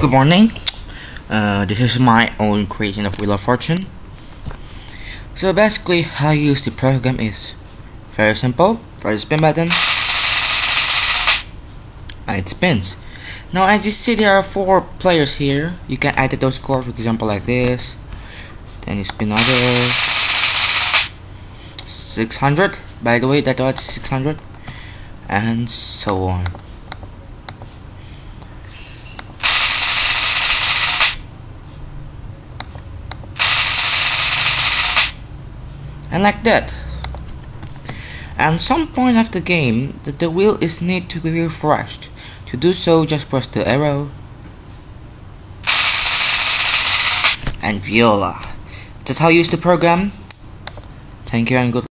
good morning. This is my own creation of Wheel of Fortune. So basically, how you use the program is very simple. Press the spin button, and it spins. Now, as you see, there are 4 players here. You can add those scores, for example, like this. Then you spin another 600. By the way, that was 600, and so on. And like that. At some point of the game, the wheel is need to be refreshed. To do so, just press the arrow, and voila. That's how you use the program. Thank you and good luck.